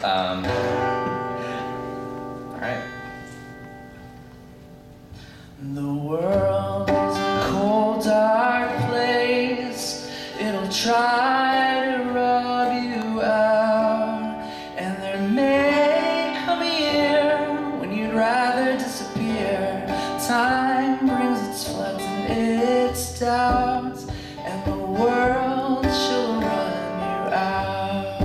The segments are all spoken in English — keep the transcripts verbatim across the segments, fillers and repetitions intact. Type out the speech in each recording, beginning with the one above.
Um, all right. The world is a cold, dark place. It'll try to rub you out, and there may come a year when you'd rather disappear. Time brings its floods and its doubts, and the world shall run you out.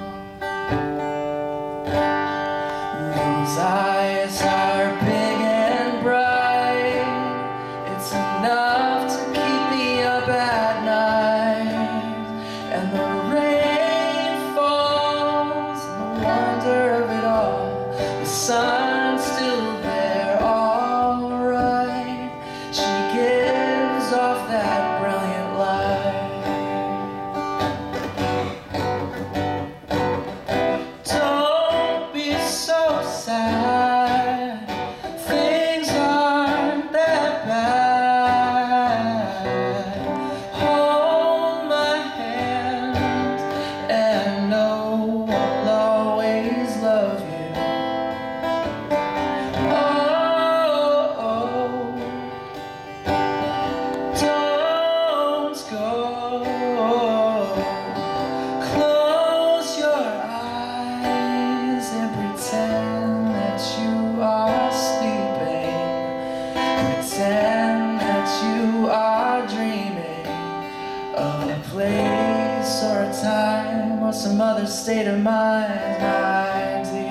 Those eyes are big and bright. It's enough to keep me up at night, and the rain falls and the wonder of it all. The sun's still there, all right. She gives off that brilliant light. Don't be so sad. Things aren't that bad. Hold my hand and know I'll always love you. Don't go. Close your eyes and pretend that you are sleeping. Pretend that you are dreaming of a place or a time or some other state of mind, my dear.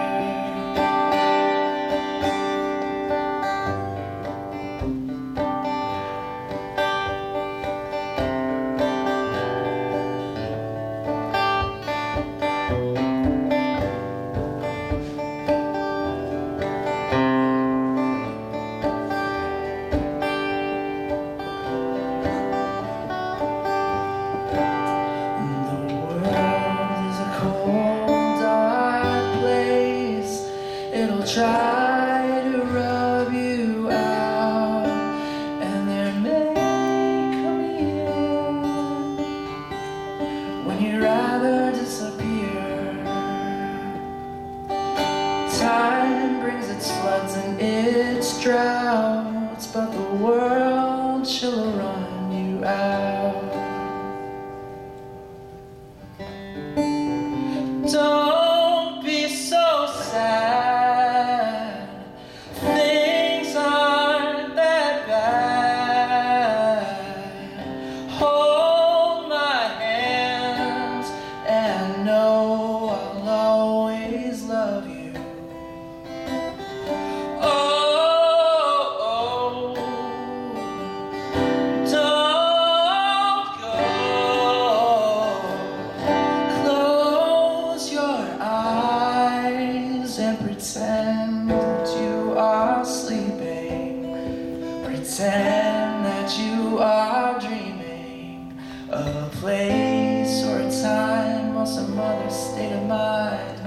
It'll try to rub you out, and there may come a year when you'd rather disappear. Time brings its floods and its droughts, but the world shall run you out. Don't be so sad. Things aren't that bad. Hold my hand and know I'll always love you. Oh, oh, don't go. Close your eyes and pretend that you are sleeping. Pretend that you are dreaming of a place or a time or some other state of mind.